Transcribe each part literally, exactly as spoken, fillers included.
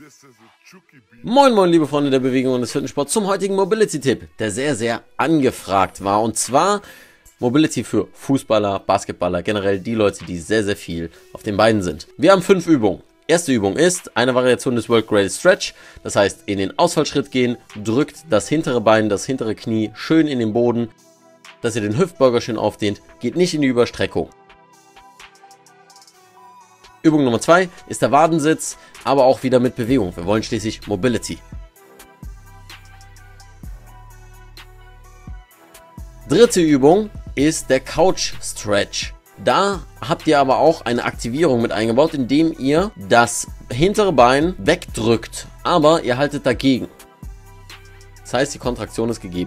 Moin moin liebe Freunde der Bewegung und des Fitnessports zum heutigen Mobility-Tipp, der sehr sehr angefragt war, und zwar Mobility für Fußballer, Basketballer, generell die Leute, die sehr sehr viel auf den Beinen sind. Wir haben fünf Übungen. Erste Übung ist eine Variation des World Greatest Stretch, das heißt in den Ausfallschritt gehen, drückt das hintere Bein, das hintere Knie schön in den Boden, dass ihr den Hüftbeuger schön aufdehnt, geht nicht in die Überstreckung. Übung Nummer zwei ist der Wadensitz, aber auch wieder mit Bewegung. Wir wollen schließlich Mobility. Dritte Übung ist der Couch Stretch. Da habt ihr aber auch eine Aktivierung mit eingebaut, indem ihr das hintere Bein wegdrückt, aber ihr haltet dagegen. Das heißt, die Kontraktion ist gegeben.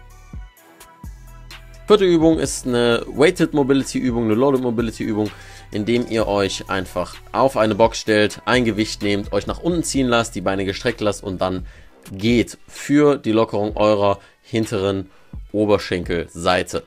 Vierte Übung ist eine Weighted Mobility Übung, eine Loaded Mobility Übung, indem ihr euch einfach auf eine Box stellt, ein Gewicht nehmt, euch nach unten ziehen lasst, die Beine gestreckt lasst und dann geht für die Lockerung eurer hinteren Oberschenkelseite.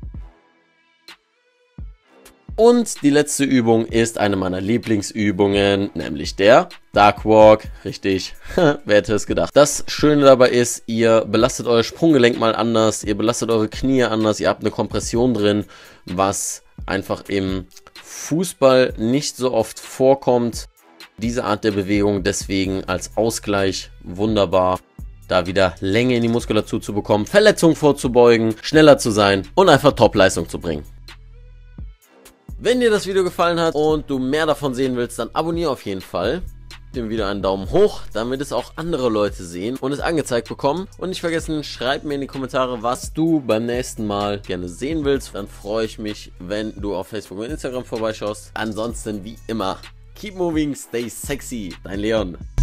Und die letzte Übung ist eine meiner Lieblingsübungen, nämlich der Duck Walk. Richtig, wer hätte es gedacht. Das Schöne dabei ist, ihr belastet euer Sprunggelenk mal anders, ihr belastet eure Knie anders, ihr habt eine Kompression drin, was einfach im Fußball nicht so oft vorkommt. Diese Art der Bewegung deswegen als Ausgleich wunderbar, da wieder Länge in die Muskulatur zu bekommen, Verletzungen vorzubeugen, schneller zu sein und einfach Top-Leistung zu bringen. Wenn dir das Video gefallen hat und du mehr davon sehen willst, dann abonniere auf jeden Fall. Gib dem Video einen Daumen hoch, damit es auch andere Leute sehen und es angezeigt bekommen. Und nicht vergessen, schreib mir in die Kommentare, was du beim nächsten Mal gerne sehen willst. Dann freue ich mich, wenn du auf Facebook und Instagram vorbeischaust. Ansonsten wie immer, keep moving, stay sexy, dein Leon.